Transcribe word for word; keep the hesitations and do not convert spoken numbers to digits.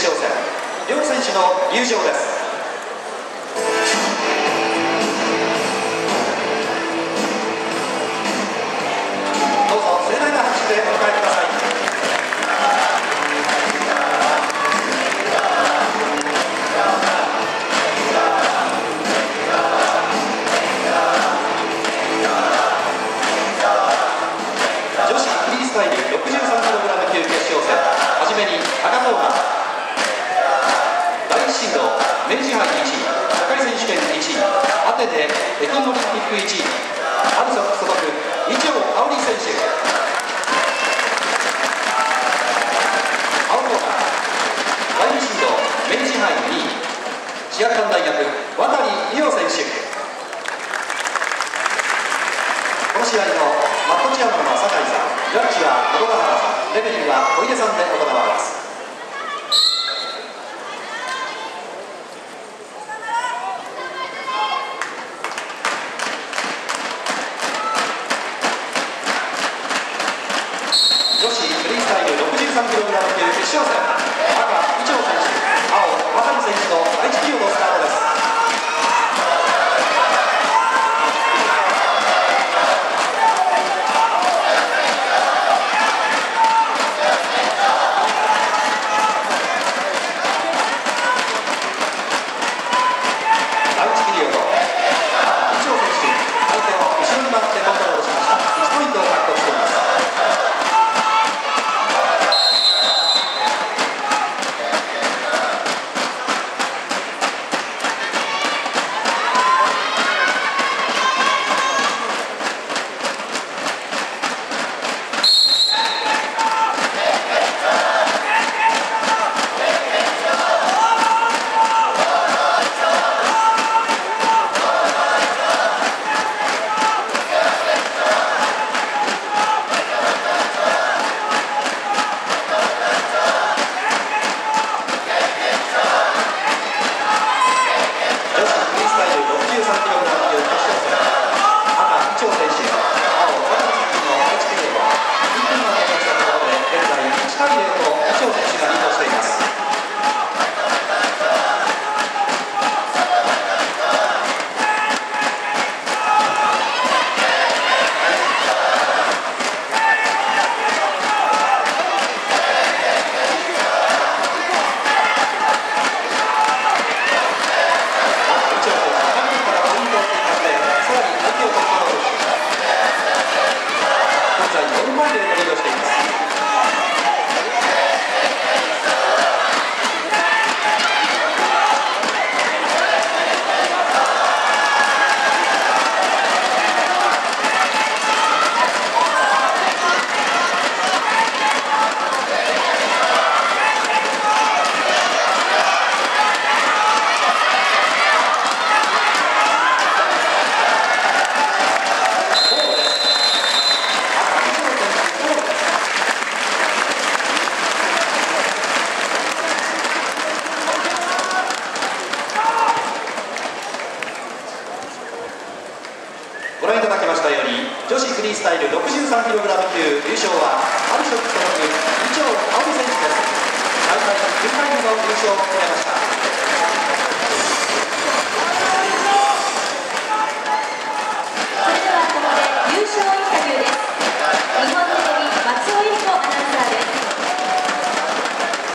勝戦、両選手の入場です。どうぞ盛大な拍手でお迎えください。女子フリースタイル ろくじゅうさんキログラム 級決勝戦、はじめに高藤が第一シード明治杯いちい、世界選手権いちい、アテネ北京オリンピックいちい、アルソック所属伊調香織選手。青コーナーだいにシード明治杯にい、至学館大学渡利理央選手。この試合のマットチェアマンは酒井さん、ジャッジは小野原さん、レフェリーは小出さんで行われます。女子フリースタイル ろくじゅうさんキログラム 級決勝戦、赤伊調選手、青渡選手のだいいちピリオドスタートです。ご覧いただきましたように、女子フリースタイル ろくじゅうさんキログラム 級優勝はアルショック所属伊調香織選手です。大会じゅうかいめの優勝を決めました。